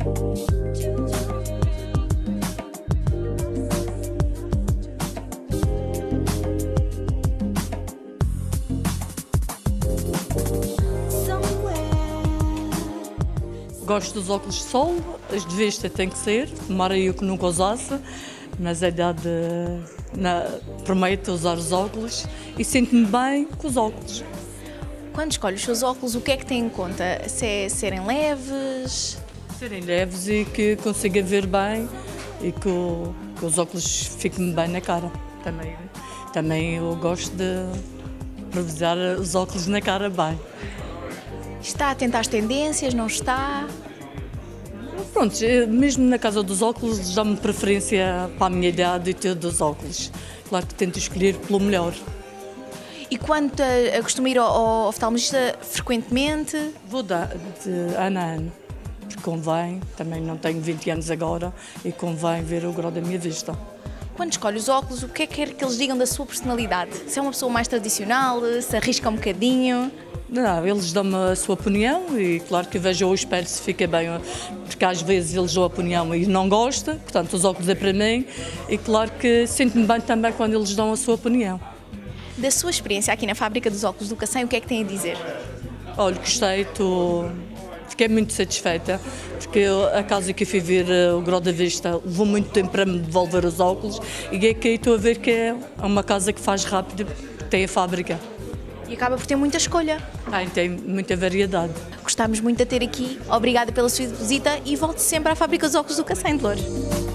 Gosto dos óculos de sol, as de vista tem que ser, tomara eu que nunca usasse, mas a idade permite usar os óculos e sinto-me bem com os óculos. Quando escolhe os seus óculos, o que é que tem em conta? Se é serem leves? Serem leves e que consiga ver bem e que os óculos fiquem bem na cara. Também eu gosto de revisar os óculos na cara bem. Está atento às tendências, não está? Pronto, mesmo na casa dos óculos dá-me preferência para a minha idade e ter dos óculos. Claro que tento escolher pelo melhor. E quanto a costuma ir ao oftalmologista frequentemente? Vou de ano a ano, porque convém, também não tenho 20 anos agora e convém ver o grau da minha vista. Quando escolhe os óculos, o que é que quer que eles digam da sua personalidade? Se é uma pessoa mais tradicional, se arrisca um bocadinho? Não, eles dão-me a sua opinião e claro que vejo ao espelho se fica bem, porque às vezes eles dão a opinião e não gosta, portanto os óculos é para mim e claro que sinto-me bem também quando eles dão a sua opinião. Da sua experiência aqui na fábrica dos óculos do Cacém, o que é que tem a dizer? Olha, gostei, fiquei muito satisfeita, porque a casa que eu fui ver o grau da vista levou muito tempo para me devolver os óculos e aqui estou a ver que é uma casa que faz rápido, tem a fábrica. E acaba por ter muita escolha. Tem muita variedade. Gostámos muito de ter aqui. Obrigada pela sua visita e volte sempre à fábrica dos óculos do Cacém de Loures.